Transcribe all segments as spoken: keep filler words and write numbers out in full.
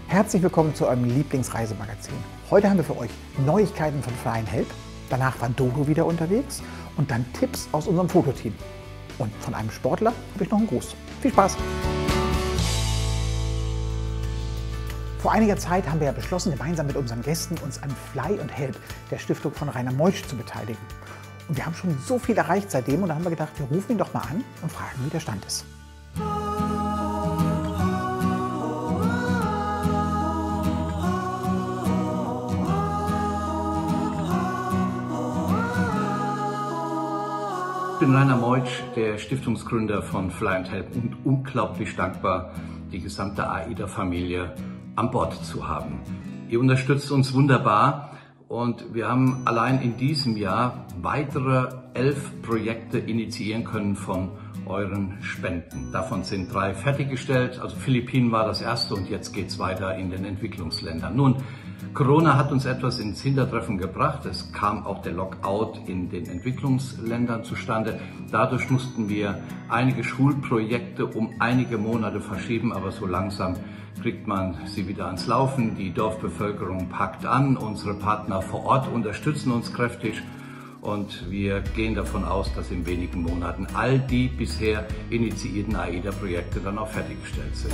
Herzlich willkommen zu eurem Lieblingsreisemagazin. Heute haben wir für euch Neuigkeiten von Fly and Help. Danach war Dodo wieder unterwegs und dann Tipps aus unserem Fototeam. Und von einem Sportler habe ich noch einen Gruß. Viel Spaß! Vor einiger Zeit haben wir ja beschlossen, gemeinsam mit unseren Gästen uns an Fly and Help, der Stiftung von Rainer Meusch, zu beteiligen. Und wir haben schon so viel erreicht seitdem und da haben wir gedacht, wir rufen ihn doch mal an und fragen, wie der Stand ist. Ich bin Rainer Meusch, der Stiftungsgründer von Fly and Help, und unglaublich dankbar, die gesamte AIDA-Familie an Bord zu haben. Ihr unterstützt uns wunderbar und wir haben allein in diesem Jahr weitere elf Projekte initiieren können von euren Spenden. Davon sind drei fertiggestellt, also Philippinen war das erste und jetzt geht es weiter in den Entwicklungsländern. Nun, Corona hat uns etwas ins Hintertreffen gebracht. Es kam auch der Lockout in den Entwicklungsländern zustande. Dadurch mussten wir einige Schulprojekte um einige Monate verschieben, aber so langsam kriegt man sie wieder ans Laufen. Die Dorfbevölkerung packt an, unsere Partner vor Ort unterstützen uns kräftig und wir gehen davon aus, dass in wenigen Monaten all die bisher initiierten AIDA-Projekte dann auch fertiggestellt sind.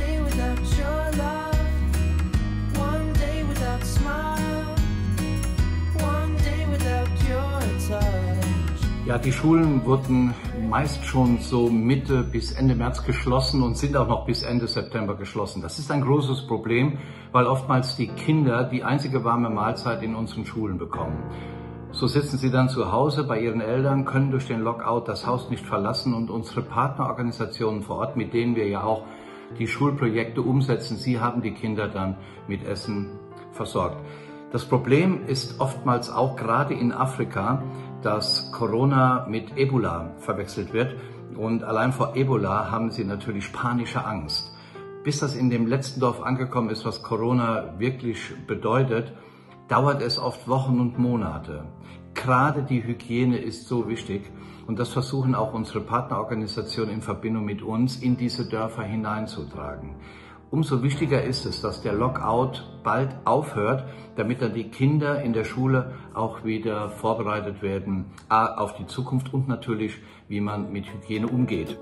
Ja, die Schulen wurden meist schon so Mitte bis Ende März geschlossen und sind auch noch bis Ende September geschlossen. Das ist ein großes Problem, weil oftmals die Kinder die einzige warme Mahlzeit in unseren Schulen bekommen. So sitzen sie dann zu Hause bei ihren Eltern, können durch den Lockout das Haus nicht verlassen und unsere Partnerorganisationen vor Ort, mit denen wir ja auch die Schulprojekte umsetzen, sie haben die Kinder dann mit Essen versorgt. Das Problem ist oftmals auch gerade in Afrika, dass Corona mit Ebola verwechselt wird und allein vor Ebola haben sie natürlich panische Angst. Bis das in dem letzten Dorf angekommen ist, was Corona wirklich bedeutet, dauert es oft Wochen und Monate. Gerade die Hygiene ist so wichtig und das versuchen auch unsere Partnerorganisationen in Verbindung mit uns in diese Dörfer hineinzutragen. Umso wichtiger ist es, dass der Lockout bald aufhört, damit dann die Kinder in der Schule auch wieder vorbereitet werden auf die Zukunft und natürlich, wie man mit Hygiene umgeht.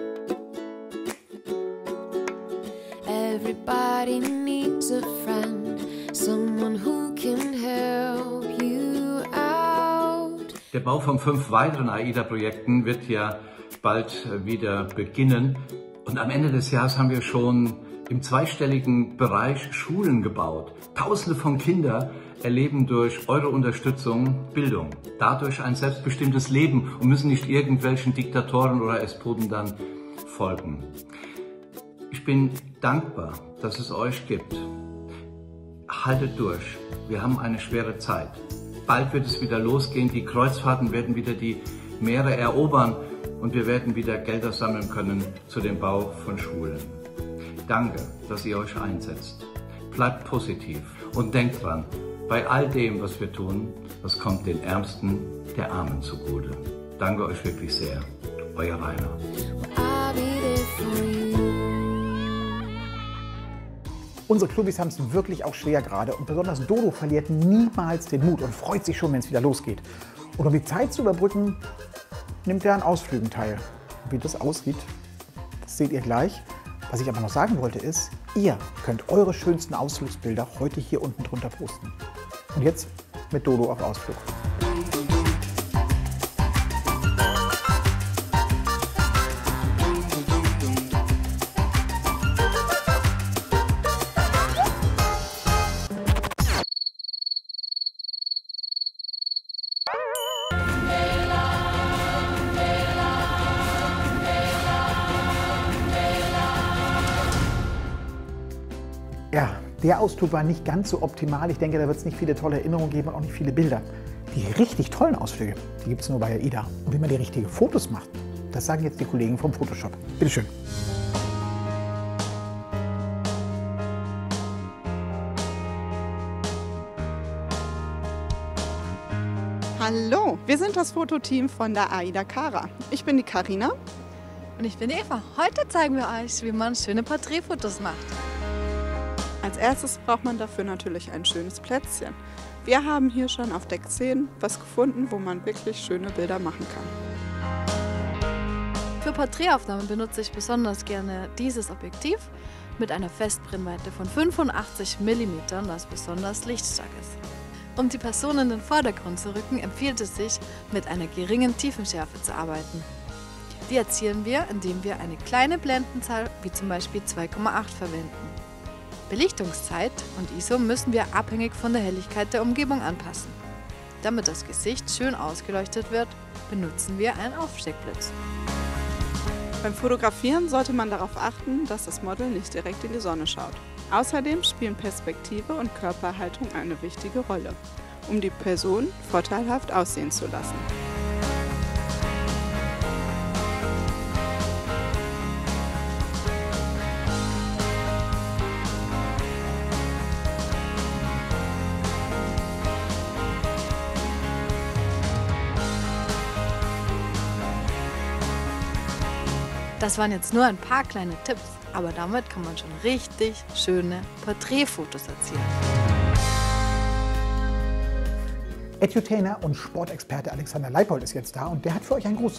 Everybody needs a friend, someone who can help you out. Der Bau von fünf weiteren AIDA-Projekten wird ja bald wieder beginnen und am Ende des Jahres haben wir schon im zweistelligen Bereich Schulen gebaut. Tausende von Kindern erleben durch eure Unterstützung Bildung, dadurch ein selbstbestimmtes Leben und müssen nicht irgendwelchen Diktatoren oder Despoten dann folgen. Ich bin dankbar, dass es euch gibt. Haltet durch, wir haben eine schwere Zeit. Bald wird es wieder losgehen, die Kreuzfahrten werden wieder die Meere erobern und wir werden wieder Gelder sammeln können zu dem Bau von Schulen. Danke, dass ihr euch einsetzt. Bleibt positiv und denkt dran, bei all dem, was wir tun, das kommt den Ärmsten der Armen zugute. Danke euch wirklich sehr. Euer Rainer. Unsere Clubis haben es wirklich auch schwer gerade und besonders Dodo verliert niemals den Mut und freut sich schon, wenn es wieder losgeht. Und um die Zeit zu überbrücken, nimmt er an Ausflügen teil. Wie das aussieht, das seht ihr gleich. Was ich aber noch sagen wollte ist, ihr könnt eure schönsten Ausflugsbilder heute hier unten drunter posten. Und jetzt mit Dodo auf Ausflug. Ja, der Ausflug war nicht ganz so optimal. Ich denke, da wird es nicht viele tolle Erinnerungen geben und auch nicht viele Bilder. Die richtig tollen Ausflüge, die gibt es nur bei AIDA. Und wie man die richtigen Fotos macht, das sagen jetzt die Kollegen vom Photoshop. Bitte schön. Hallo, wir sind das Fototeam von der AIDA Cara. Ich bin die Karina. Und ich bin Eva. Heute zeigen wir euch, wie man schöne Porträtfotos macht. Als erstes braucht man dafür natürlich ein schönes Plätzchen. Wir haben hier schon auf Deck zehn was gefunden, wo man wirklich schöne Bilder machen kann. Für Porträtaufnahmen benutze ich besonders gerne dieses Objektiv mit einer Festbrennweite von fünfundachtzig Millimeter, das besonders lichtstark ist. Um die Person in den Vordergrund zu rücken, empfiehlt es sich, mit einer geringen Tiefenschärfe zu arbeiten. Die erzielen wir, indem wir eine kleine Blendenzahl wie zum Beispiel zwei Komma acht verwenden. Belichtungszeit und I S O müssen wir abhängig von der Helligkeit der Umgebung anpassen. Damit das Gesicht schön ausgeleuchtet wird, benutzen wir einen Aufsteckblitz. Beim Fotografieren sollte man darauf achten, dass das Model nicht direkt in die Sonne schaut. Außerdem spielen Perspektive und Körperhaltung eine wichtige Rolle, um die Person vorteilhaft aussehen zu lassen. Das waren jetzt nur ein paar kleine Tipps, aber damit kann man schon richtig schöne Porträtfotos erzielen. Edutainer und Sportexperte Alexander Leipold ist jetzt da und der hat für euch einen Gruß.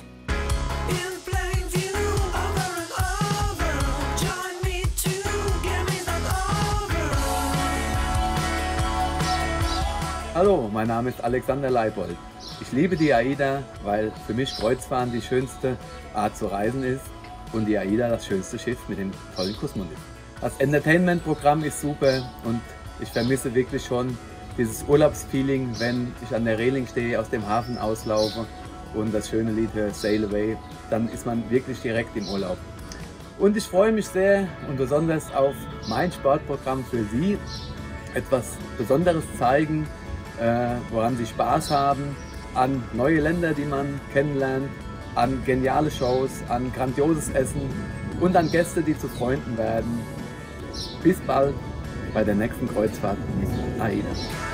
Hallo, mein Name ist Alexander Leipold. Ich liebe die AIDA, weil für mich Kreuzfahren die schönste Art zu reisen ist und die AIDA das schönste Schiff mit dem tollen Kussmund ist. Das Entertainment-Programm ist super und ich vermisse wirklich schon dieses Urlaubsfeeling, wenn ich an der Reling stehe, aus dem Hafen auslaufe und das schöne Lied höre, Sail Away, dann ist man wirklich direkt im Urlaub. Und ich freue mich sehr und besonders auf mein Sportprogramm für Sie, etwas Besonderes zeigen, äh, woran Sie Spaß haben, an neue Länder, die man kennenlernt, an geniale Shows, an grandioses Essen und an Gäste, die zu Freunden werden. Bis bald bei der nächsten Kreuzfahrt mit AIDA.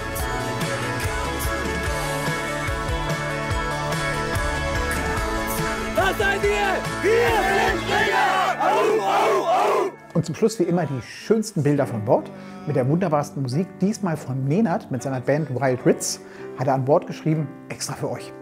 Was seid ihr? Wir sind Springer! Au, au, au! Und zum Schluss wie immer die schönsten Bilder von Bord mit der wunderbarsten Musik, diesmal von Nenad mit seiner Band Wild Ritz, hat er an Bord geschrieben, extra für euch.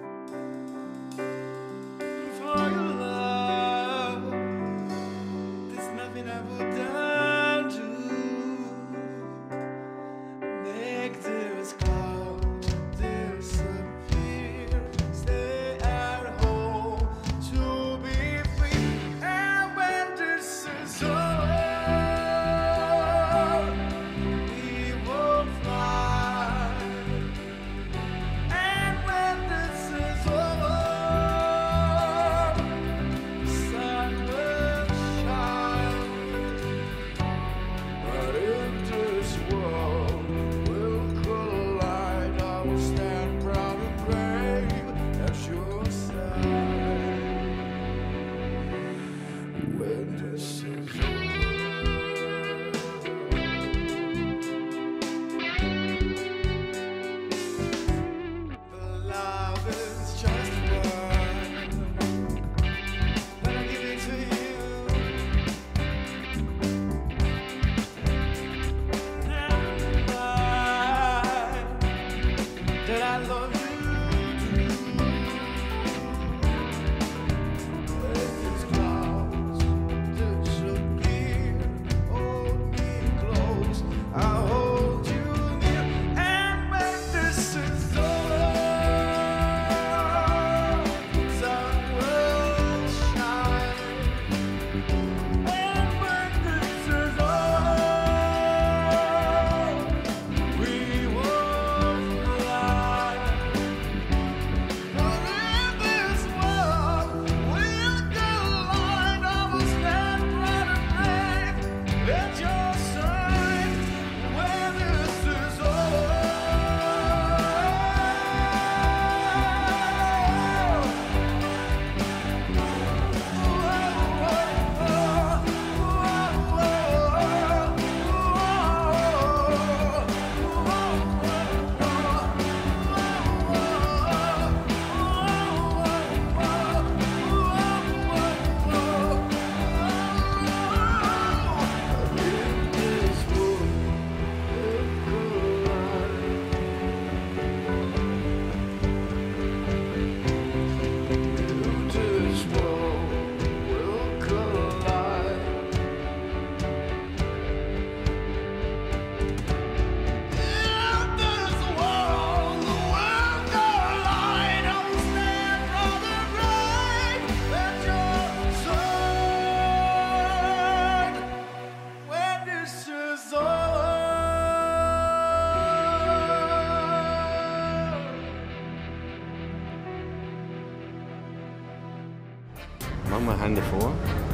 Machen wir Hände vor.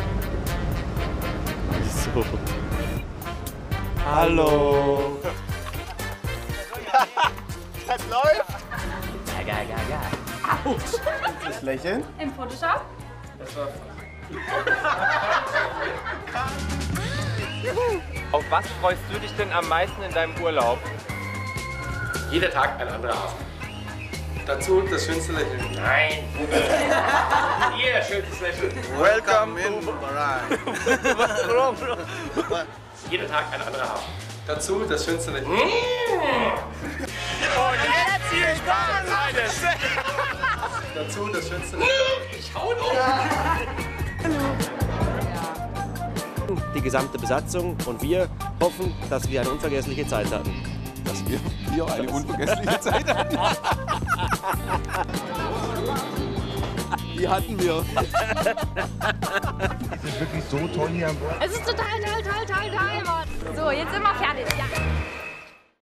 So. Hallo. Das läuft. Ja, ja, ja, ja. Autsch. Das Lächeln. Im Photoshop? Das war... Auf was freust du dich denn am meisten in deinem Urlaub? Jeder Tag ein anderer Hafen. Dazu das schönste Lächeln. Nein, Ihr schönstes Lächeln. Welcome in Bahrain. Jeder Tag ein anderer Hafen. Dazu das schönste Lächeln. Und jetzt viel Spaß, Leute! Dazu das schönste Lächeln. Ich hau doch! Die gesamte Besatzung und wir hoffen, dass wir eine unvergessliche Zeit hatten. Dass wir hier eine unvergessliche Zeit hatten. Die hatten wir. Es ist wirklich so toll hier an Bord. Es ist total, toll, toll, toll, toll, Mann. So, jetzt sind wir fertig. Ja.